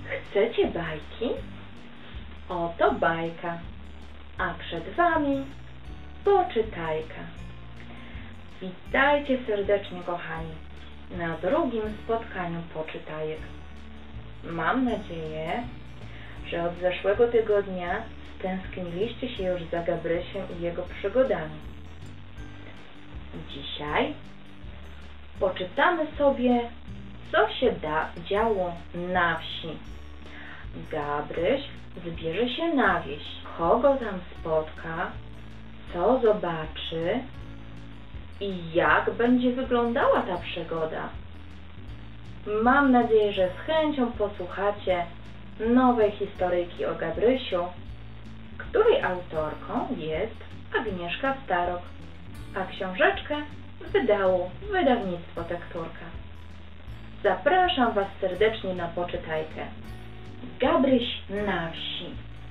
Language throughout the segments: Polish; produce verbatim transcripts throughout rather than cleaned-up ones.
Chcecie bajki? Oto bajka, a przed Wami poczytajka. Witajcie serdecznie, kochani, na drugim spotkaniu poczytajek. Mam nadzieję, że od zeszłego tygodnia stęskniliście się już za Gabrysiem i jego przygodami. Dzisiaj poczytamy sobie, co się da działo na wsi. Gabryś wybierze się na wieś. Kogo tam spotka, co zobaczy i jak będzie wyglądała ta przygoda. Mam nadzieję, że z chęcią posłuchacie nowej historyjki o Gabrysiu, której autorką jest Agnieszka Starok, a książeczkę wydało wydawnictwo Tekturka. Zapraszam Was serdecznie na poczytajkę. Gabryś na wsi.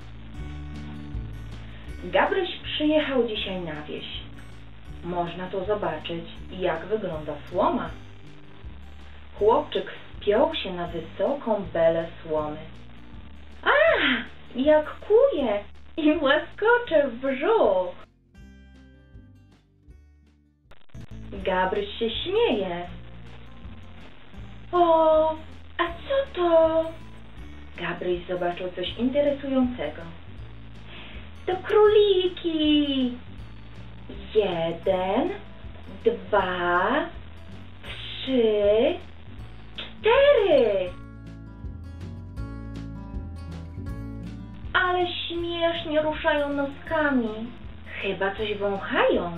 Gabryś przyjechał dzisiaj na wieś. Można tu zobaczyć, jak wygląda słoma. Chłopczyk wspiął się na wysoką belę słomy. A, jak kuje i łaskocze w brzuch. Gabryś się śmieje. O, a co to? Gabryś zobaczył coś interesującego. To króliki. Jeden, dwa, trzy, cztery. Ale śmiesznie ruszają noskami. Chyba coś wąchają.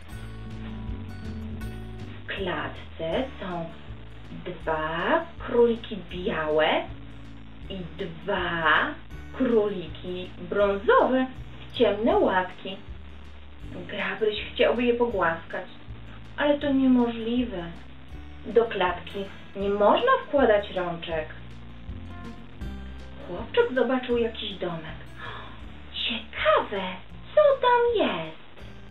W klatce są dwa króliki białe i dwa króliki brązowe w ciemne łapki. Gabryś chciałby je pogłaskać, ale to niemożliwe. Do klatki nie można wkładać rączek. Chłopczyk zobaczył jakiś domek. Ciekawe, co tam jest?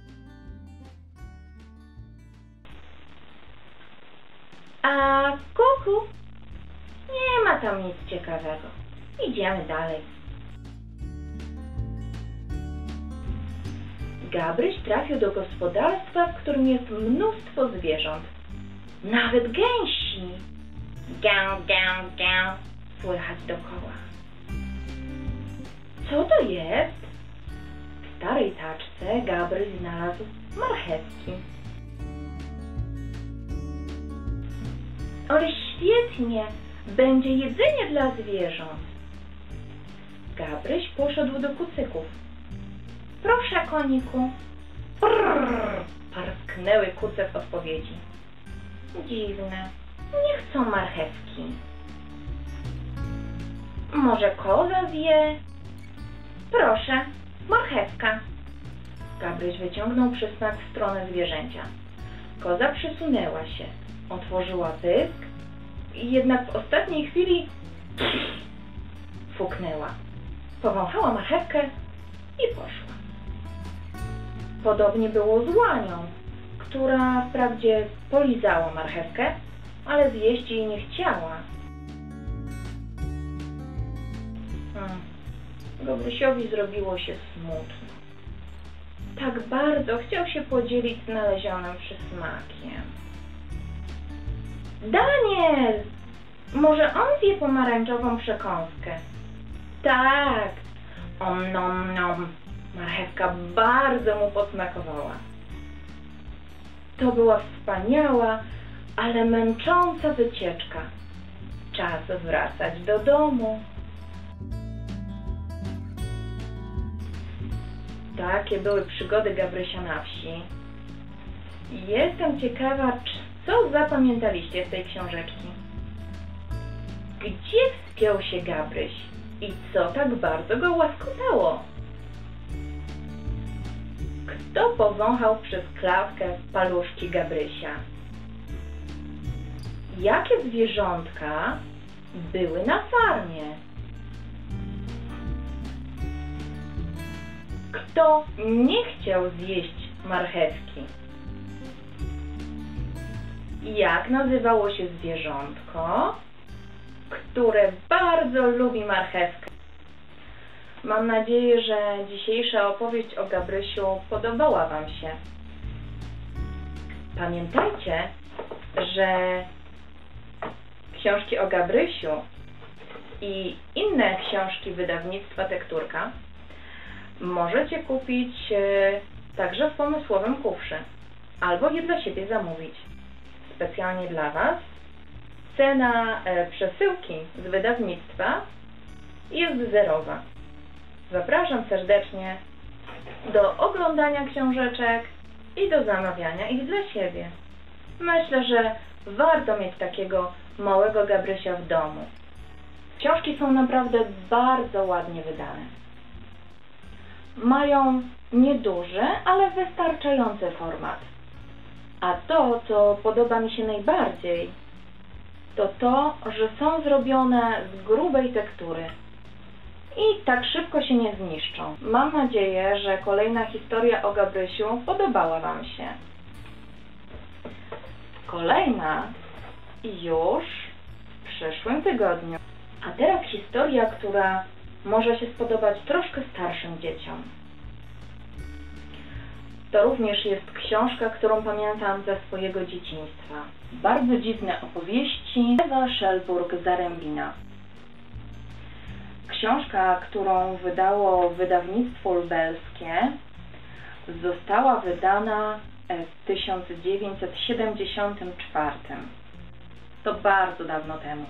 A kuku? Nie ma tam nic ciekawego. Idziemy dalej. Gabryś trafił do gospodarstwa, w którym jest mnóstwo zwierząt. Nawet gęsi. Gę, gę, gę. Słychać dokoła. Co to jest? W starej taczce Gabryś znalazł marchewki. Ale świetnie! Będzie jedzenie dla zwierząt. Gabryś poszedł do kucyków. Proszę, koniku. Prrr, parsknęły kuce w odpowiedzi. Dziwne. Nie chcą marchewki. Może koza zje? Proszę, marchewka. Gabryś wyciągnął przysmak w stronę zwierzęcia. Koza przysunęła się. Otworzyła pysk i jednak w ostatniej chwili fuknęła. Powąchała marchewkę i poszła. Podobnie było z łanią, która wprawdzie polizała marchewkę, ale zjeść jej nie chciała. Hmm. Gabrysiowi zrobiło się smutno. Tak bardzo chciał się podzielić znalezionym przysmakiem. Daniel! Może on zje pomarańczową przekąskę? Tak! Om nom nom! Marchewka bardzo mu posmakowała. To była wspaniała, ale męcząca wycieczka. Czas wracać do domu. Takie były przygody Gabrysia na wsi. Jestem ciekawa, co zapamiętaliście z tej książeczki. Gdzie wspiął się Gabryś i co tak bardzo go łaskotało? Kto powąchał przez klatkę paluszki Gabrysia? Jakie zwierzątka były na farmie? Kto nie chciał zjeść marchewki? Jak nazywało się zwierzątko, który bardzo lubi marchewkę. Mam nadzieję, że dzisiejsza opowieść o Gabrysiu podobała Wam się. Pamiętajcie, że książki o Gabrysiu i inne książki wydawnictwa Tekturka możecie kupić także w pomysłowym kufrze albo je dla siebie zamówić. Specjalnie dla Was cena przesyłki z wydawnictwa jest zerowa. Zapraszam serdecznie do oglądania książeczek i do zamawiania ich dla siebie. Myślę, że warto mieć takiego małego Gabrysia w domu. Książki są naprawdę bardzo ładnie wydane. Mają nieduży, ale wystarczający format. A to, co podoba mi się najbardziej, to to, że są zrobione z grubej tektury i tak szybko się nie zniszczą. Mam nadzieję, że kolejna historia o Gabrysiu podobała Wam się. Kolejna już w przyszłym tygodniu. A teraz historia, która może się spodobać troszkę starszym dzieciom. To również jest książka, którą pamiętam ze swojego dzieciństwa. Bardzo dziwne opowieści Ewa Szelburg-Zarębina. Książka, którą wydało wydawnictwo lubelskie, została wydana w tysiąc dziewięćset siedemdziesiątym czwartym. To bardzo dawno temu.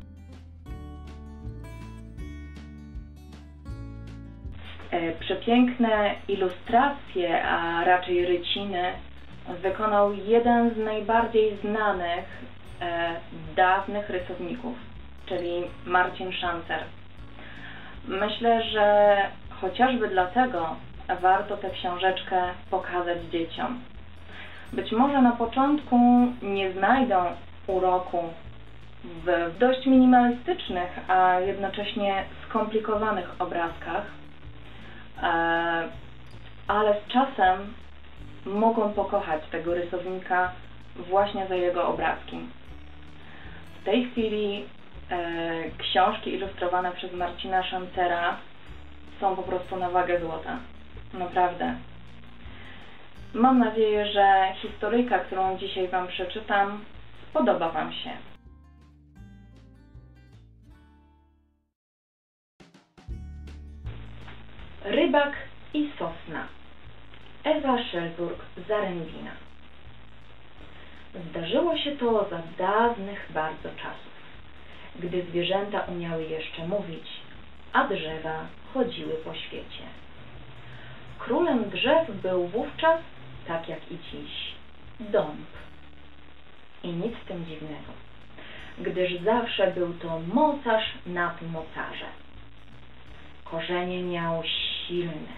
Przepiękne ilustracje, a raczej ryciny, wykonał jeden z najbardziej znanych e, dawnych rysowników, czyli Marcin Szancer. Myślę, że chociażby dlatego warto tę książeczkę pokazać dzieciom. Być może na początku nie znajdą uroku w dość minimalistycznych, a jednocześnie skomplikowanych obrazkach, ale z czasem mogą pokochać tego rysownika właśnie za jego obrazki. W tej chwili e, książki ilustrowane przez Marcina Szancera są po prostu na wagę złota. Naprawdę. Mam nadzieję, że historyjka, którą dzisiaj Wam przeczytam, spodoba Wam się. Rybak i sosna. Ewa Szelburg-Zarębina. Zdarzyło się to za dawnych bardzo czasów, gdy zwierzęta umiały jeszcze mówić, a drzewa chodziły po świecie. Królem drzew był wówczas, tak jak i dziś, dąb. I nic w tym dziwnego, gdyż zawsze był to mocarz nad mocarze. Korzenie miał silne,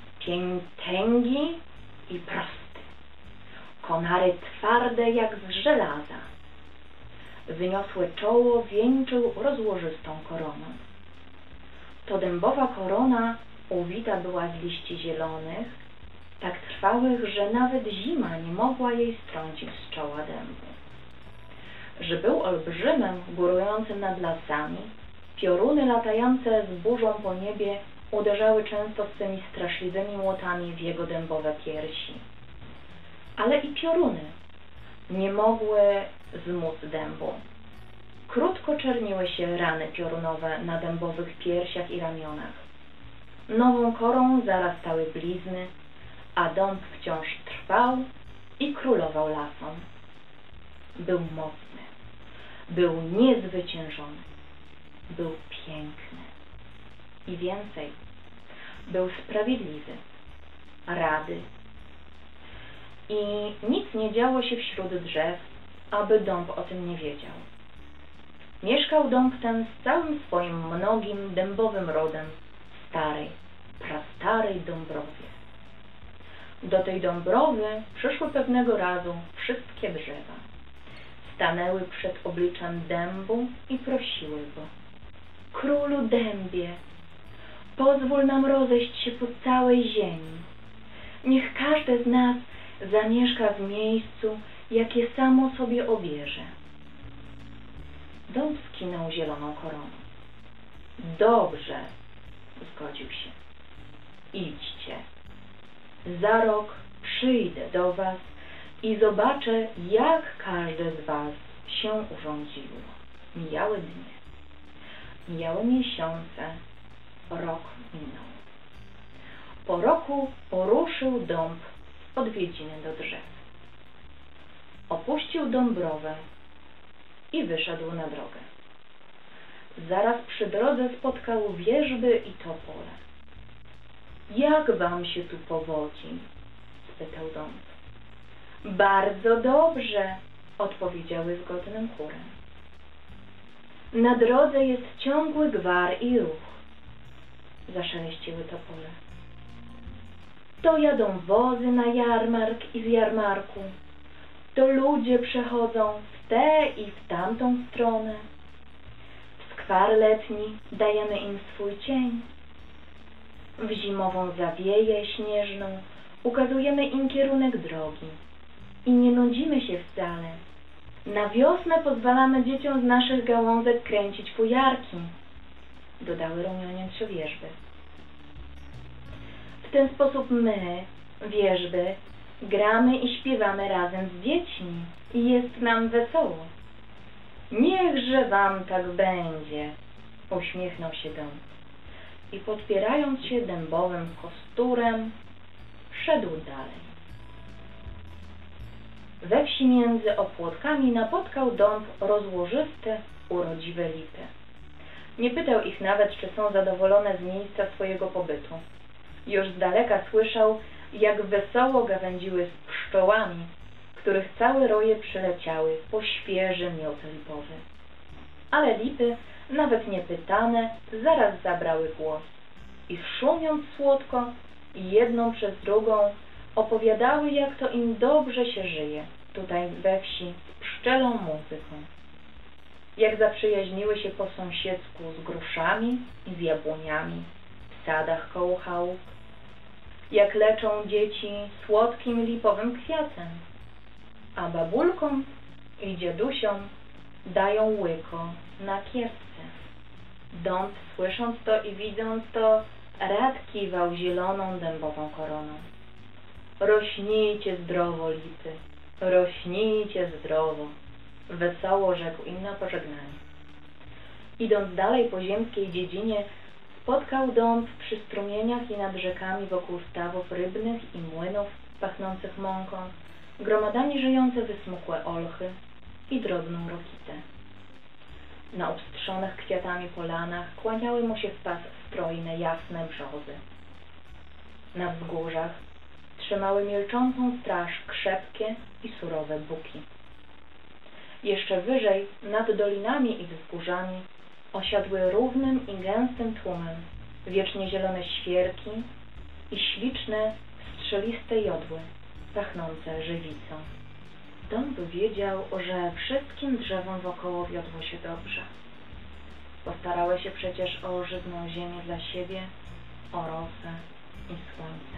piętęgi i prosty, konary twarde jak z żelaza. Wyniosłe czoło wieńczył rozłożystą koroną. To dębowa korona uwita była z liści zielonych, tak trwałych, że nawet zima nie mogła jej strącić z czoła dębu. Że był olbrzymem, górującym nad lasami, pioruny latające z burzą po niebie uderzały często swymi straszliwymi młotami w jego dębowe piersi. Ale i pioruny nie mogły zmóc dębu. Krótko czerniły się rany piorunowe na dębowych piersiach i ramionach. Nową korą zarastały blizny, a dąb wciąż trwał i królował lasom. Był mocny, był niezwyciężony, był piękny i więcej, był sprawiedliwy, rady. I nic nie działo się wśród drzew, aby dąb o tym nie wiedział. Mieszkał dąb ten z całym swoim mnogim dębowym rodem w starej, prastarej Dąbrowie. Do tej Dąbrowy przyszły pewnego razu wszystkie drzewa. Stanęły przed obliczem dębu i prosiły go: Królu dębie, pozwól nam rozejść się po całej ziemi. Niech każde z nas zamieszka w miejscu, jakie samo sobie obierze. Dąb skinął zieloną koroną. Dobrze, zgodził się. Idźcie. Za rok przyjdę do was i zobaczę, jak każde z was się urządziło. Mijały dnie. Mijały miesiące. Rok minął. Po roku poruszył dąb w odwiedziny do drzew. Opuścił dąbrowę i wyszedł na drogę. Zaraz przy drodze spotkał wierzby i topole. Jak wam się tu powodzi? Spytał dąb. Bardzo dobrze, odpowiedziały zgodnym chórem. Na drodze jest ciągły gwar i ruch. Zaszeleściły topole. To jadą wozy na jarmark i z jarmarku. To ludzie przechodzą w tę i w tamtą stronę. W skwar letni dajemy im swój cień. W zimową zawieję śnieżną ukazujemy im kierunek drogi. I nie nudzimy się wcale. Na wiosnę pozwalamy dzieciom z naszych gałązek kręcić fujarki, dodały rumieniąc wierzby. W ten sposób my, wierzby, gramy i śpiewamy razem z dziećmi i jest nam wesoło. Niechże wam tak będzie, uśmiechnął się dąb i podpierając się dębowym kosturem, szedł dalej. We wsi między opłotkami napotkał dąb rozłożyste, urodziwe lipy. Nie pytał ich nawet, czy są zadowolone z miejsca swojego pobytu. Już z daleka słyszał, jak wesoło gawędziły z pszczołami, których całe roje przyleciały po świeży miód lipowy. Ale lipy, nawet niepytane, zaraz zabrały głos i szumiąc słodko, jedną przez drugą, opowiadały, jak to im dobrze się żyje tutaj we wsi z pszczelą muzyką. Jak zaprzyjaźniły się po sąsiedzku z gruszami i z jabłoniami w sadach koło chałup. Jak leczą dzieci słodkim lipowym kwiatem, a babulkom i dziadusiom dają łyko na kiesce. Dąb, słysząc to i widząc to, rad kiwał zieloną dębową koroną. Rośnijcie zdrowo, lipy, rośnijcie zdrowo, wesoło rzekł im na pożegnanie. Idąc dalej po ziemskiej dziedzinie, spotkał dąb przy strumieniach i nad rzekami wokół stawów rybnych i młynów pachnących mąką, gromadami żyjące wysmukłe olchy i drobną rokitę. Na obstrzonych kwiatami polanach kłaniały mu się w pas strojne, jasne brzozy. Na wzgórzach trzymały milczącą straż krzepkie i surowe buki. Jeszcze wyżej, nad dolinami i wzgórzami, osiadły równym i gęstym tłumem wiecznie zielone świerki i śliczne, strzeliste jodły, pachnące żywicą. Dąb wiedział, że wszystkim drzewom wokoło wiodło się dobrze. Postarały się przecież o żyzną ziemię dla siebie, o rosę i słońce.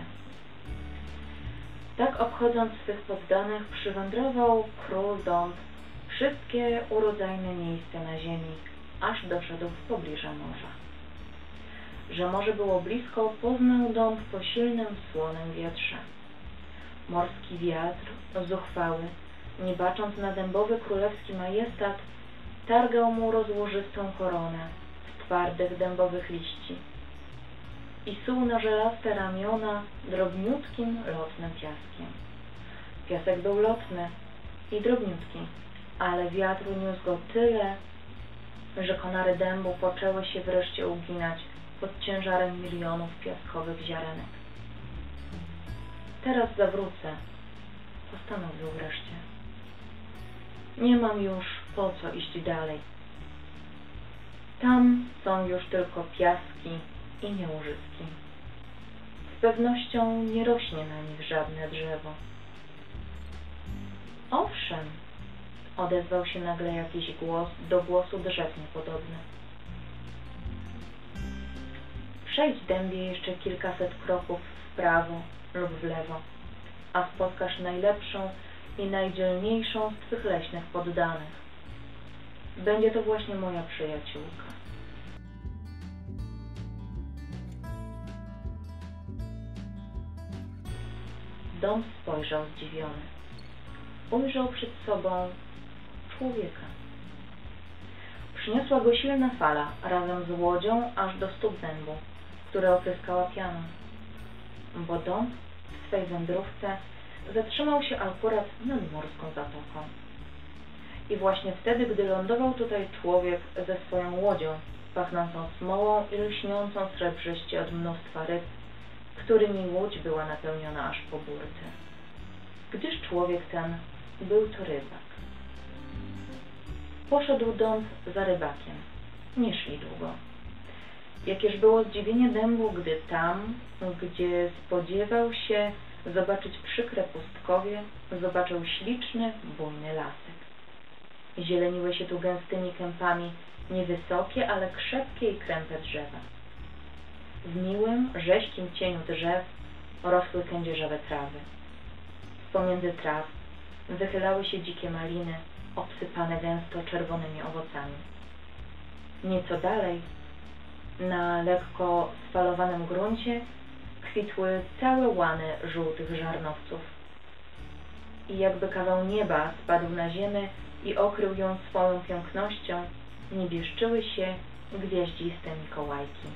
Tak obchodząc swych poddanych, przywędrował król dąb wszystkie urodzajne miejsca na ziemi, aż doszedł w pobliże morza. Że morze było blisko, poznał dąb po silnym, słonym wietrze. Morski wiatr, zuchwały, nie bacząc na dębowy królewski majestat, targał mu rozłożystą koronę z twardych dębowych liści i suł na żelaste ramiona drobniutkim, lotnym piaskiem. Piasek był lotny i drobniutki, ale wiatr uniósł go tyle, że konary dębu poczęły się wreszcie uginać pod ciężarem milionów piaskowych ziarenek. Teraz zawrócę, postanowił wreszcie. Nie mam już po co iść dalej. Tam są już tylko piaski i niełużyski. Z pewnością nie rośnie na nich żadne drzewo. Owszem, odezwał się nagle jakiś głos do głosu drzew niepodobny. Przejdź dębie jeszcze kilkaset kroków w prawo lub w lewo, a spotkasz najlepszą i najdzielniejszą z twych leśnych poddanych. będzie to właśnie moja przyjaciółka. Dom spojrzał zdziwiony. Ujrzał przed sobą człowieka. Przyniosła go silna fala razem z łodzią aż do stóp dębu, które opryskała pianą, bo dom w swej wędrówce zatrzymał się akurat nad morską zatoką. I właśnie wtedy, gdy lądował tutaj człowiek ze swoją łodzią, pachnącą smołą i lśniącą srebrzyście od mnóstwa ryb, którymi łódź była napełniona aż po burtę. Gdyż człowiek ten był to rybak. Poszedł dąb za rybakiem. Nie szli długo. Jakież było zdziwienie dębu, gdy tam, gdzie spodziewał się zobaczyć przykre pustkowie, zobaczył śliczny, bujny lasek. Zieleniły się tu gęstymi kępami niewysokie, ale krzepkie i kręte drzewa. W miłym, rześkim cieniu drzew rosły kędzierzawe trawy. Pomiędzy traw wychylały się dzikie maliny, obsypane gęsto czerwonymi owocami. Nieco dalej, na lekko sfalowanym gruncie, kwitły całe łany żółtych żarnowców. I jakby kawał nieba spadł na ziemię i okrył ją swoją pięknością, niebieszczyły się gwiaździste mikołajki.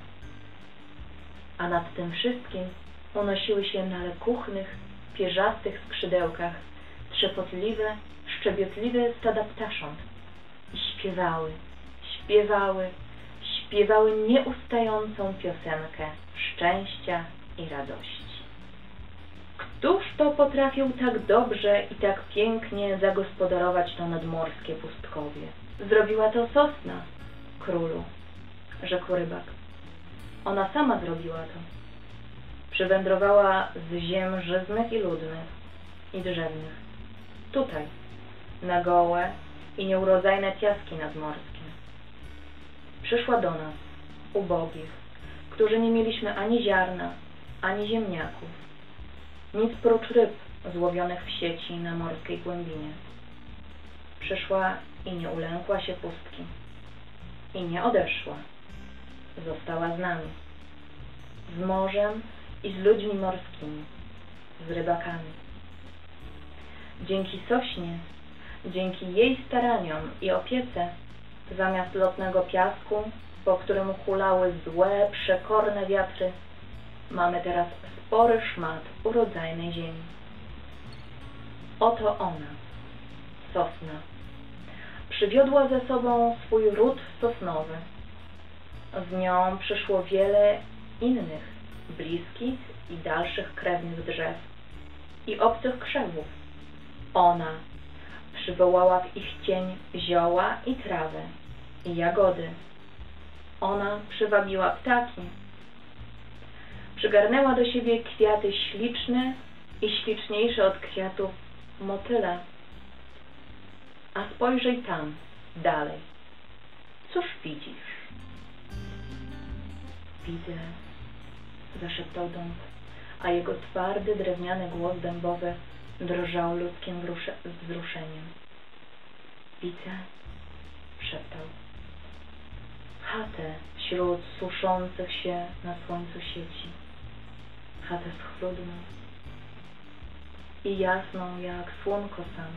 A nad tym wszystkim unosiły się na lekuchnych, pierzastych skrzydełkach trzepotliwe, szczebiotliwe stada ptasząt i śpiewały, śpiewały, śpiewały nieustającą piosenkę szczęścia i radości. Któż to potrafił tak dobrze i tak pięknie zagospodarować to nadmorskie pustkowie? Zrobiła to sosna, królu, rzekł rybak. Ona sama zrobiła to. Przywędrowała z ziem żyznych i ludnych i drzewnych. Tutaj, na gołe i nieurodzajne piaski nadmorskie. Przyszła do nas, ubogich, którzy nie mieliśmy ani ziarna, ani ziemniaków, nic prócz ryb złowionych w sieci na morskiej głębinie. Przyszła i nie ulękła się pustki. I nie odeszła. Została z nami. Z morzem i z ludźmi morskimi. Z rybakami. Dzięki sośnie, dzięki jej staraniom i opiece, zamiast lotnego piasku, po którym hulały złe, przekorne wiatry, mamy teraz spory szmat urodzajnej ziemi. Oto ona, sosna, przywiodła ze sobą swój ród sosnowy. Z nią przyszło wiele innych, bliskich i dalszych krewnych drzew i obcych krzewów. Ona przywołała w ich cień zioła i trawę i jagody. Ona przywabiła ptaki. Przygarnęła do siebie kwiaty śliczne i śliczniejsze od kwiatów motyle. A spojrzyj tam, dalej. Cóż widzisz? Widzę, zaszeptał dąb, a jego twardy, drewniany głos dębowy drżał ludzkim wzruszeniem. Widzę, szeptał, chatę wśród suszących się na słońcu sieci. Chatę schludną i jasną jak słonko sam.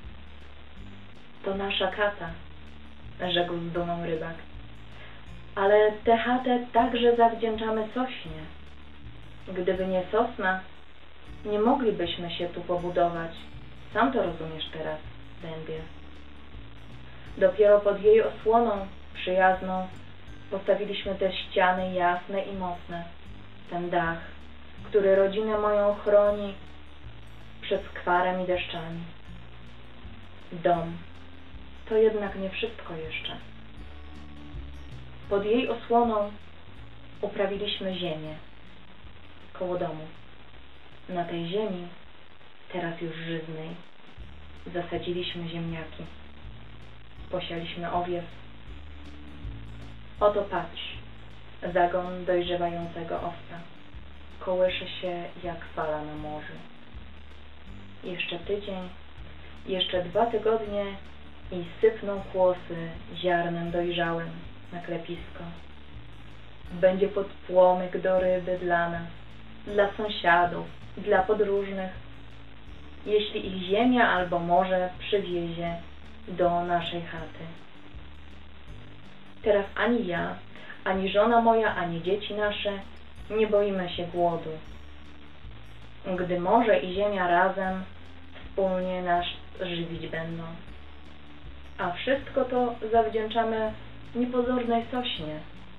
To nasza chata, rzekł z dumą rybak. Ale tę chatę także zawdzięczamy sośnie. Gdyby nie sosna, nie moglibyśmy się tu pobudować. Sam to rozumiesz teraz, dębie. Dopiero pod jej osłoną przyjazną postawiliśmy te ściany jasne i mocne, ten dach, który rodzinę moją chroni przed skwarem i deszczami. Dom to jednak nie wszystko jeszcze. Pod jej osłoną uprawiliśmy ziemię koło domu. Na tej ziemi, teraz już żyznej, zasadziliśmy ziemniaki. Posialiśmy owiec. Oto patrz, zagon dojrzewającego owca. Kołysze się jak fala na morzu. Jeszcze tydzień, jeszcze dwa tygodnie i sypną kłosy ziarnem dojrzałym na klepisko. Będzie podpłomyk do ryby dla nas, dla sąsiadów, dla podróżnych, jeśli ich ziemia albo morze przywiezie do naszej chaty. Teraz ani ja, ani żona moja, ani dzieci nasze nie boimy się głodu, gdy morze i ziemia razem wspólnie nas żywić będą. A wszystko to zawdzięczamy niepozornej sośnie.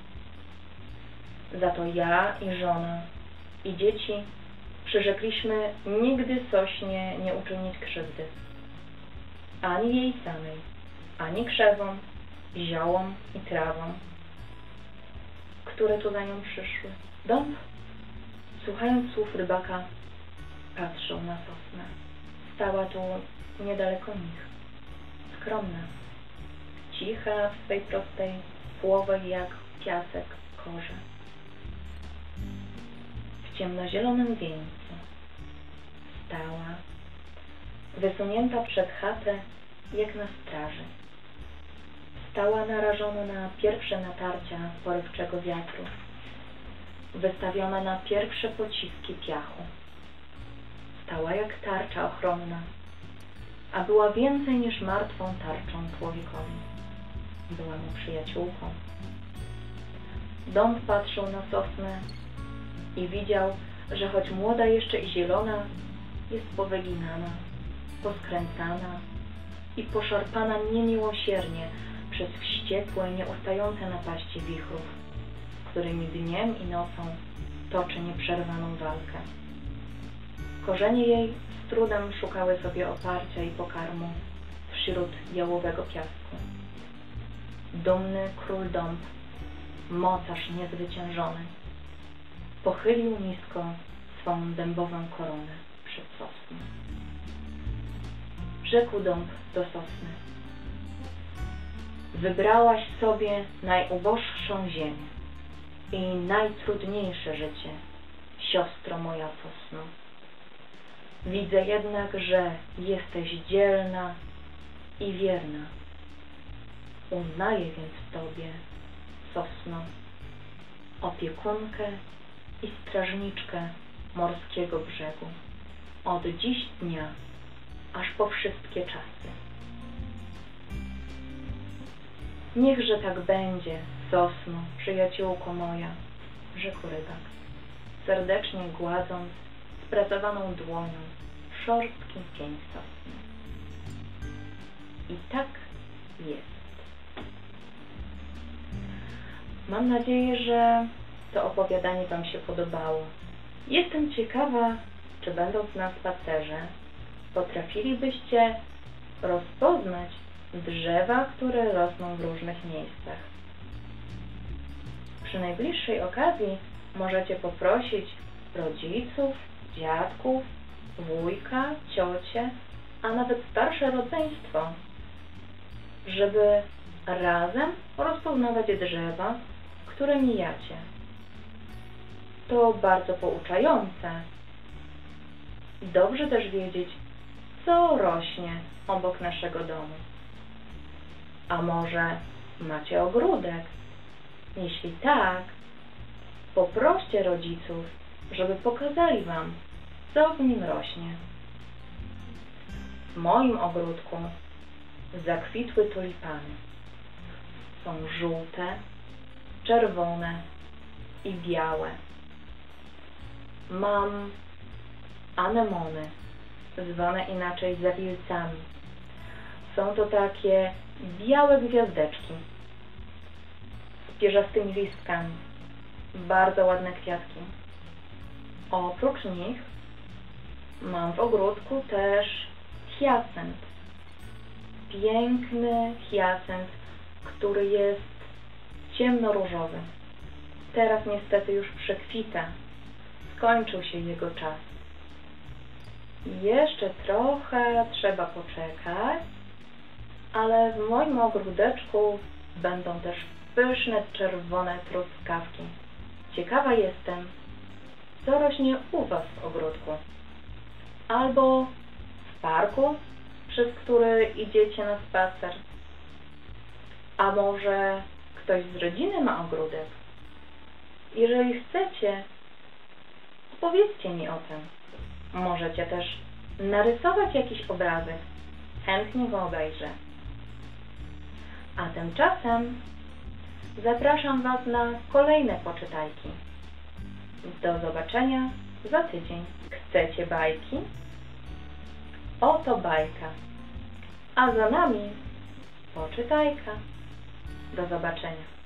Za to ja i żona i dzieci przyrzekliśmy nigdy sośnie nie uczynić krzywdy. Ani jej samej, ani krzewom, ziołom i trawom, które tu za nią przyszły. Dąb, słuchając słów rybaka, patrzał na sosnę. Stała tu niedaleko nich, skromna, cicha w swej prostej, płowej jak piasek korze. W ciemnozielonym wieńcu stała, wysunięta przed chatę jak na straży. Stała narażona na pierwsze natarcia porywczego wiatru, wystawiona na pierwsze pociski piachu. Stała jak tarcza ochronna, a była więcej niż martwą tarczą człowiekowi. Była mu przyjaciółką. Dąb patrzył na sosnę i widział, że choć młoda jeszcze i zielona, jest powyginana, poskręcana i poszarpana niemiłosiernie przez wściekłe, nieustające napaści wichrów, którymi dniem i nocą toczy nieprzerwaną walkę. Korzenie jej z trudem szukały sobie oparcia i pokarmu wśród jałowego piasku. Dumny król Dąb, mocarz niezwyciężony, pochylił nisko swą dębową koronę przed sosną. Rzekł Dąb do sosny: wybrałaś sobie najuboższą ziemię i najtrudniejsze życie, siostro moja sosno. Widzę jednak, że jesteś dzielna i wierna. Uznaję więc w tobie, sosno, opiekunkę i strażniczkę morskiego brzegu, od dziś dnia, aż po wszystkie czasy. Niechże tak będzie, sosno, przyjaciółko moja, rzekł rybak, serdecznie gładząc spracowaną dłonią szorstki pień sosny. I tak jest. Mam nadzieję, że to opowiadanie wam się podobało. Jestem ciekawa, czy będąc na spacerze, potrafilibyście rozpoznać drzewa, które rosną w różnych miejscach. Przy najbliższej okazji możecie poprosić rodziców, dziadków, wujka, ciocię, a nawet starsze rodzeństwo, żeby razem rozpoznawać drzewa, które mijacie. To bardzo pouczające. Dobrze też wiedzieć, co rośnie obok naszego domu. A może macie ogródek? Jeśli tak, poproście rodziców, żeby pokazali wam, co w nim rośnie. W moim ogródku zakwitły tulipany. Są żółte, czerwone i białe. Mam anemony, zwane inaczej zawilcami. Są to takie białe gwiazdeczki z pierzastymi listkami. Bardzo ładne kwiatki. Oprócz nich mam w ogródku też hiacynt. Piękny hiacynt, który jest ciemnoróżowy. Teraz niestety już przekwita. Skończył się jego czas. Jeszcze trochę trzeba poczekać, ale w moim ogródeczku będą też pyszne czerwone truskawki. Ciekawa jestem, co rośnie u was w ogródku. Albo w parku, przez który idziecie na spacer? A może ktoś z rodziny ma ogródek? Jeżeli chcecie, opowiedzcie mi o tym. Możecie też narysować jakiś obrazek. Chętnie go obejrzę. A tymczasem zapraszam Was na kolejne poczytajki. Do zobaczenia za tydzień. Chcecie bajki? Oto bajka. A za nami poczytajka. Do zobaczenia.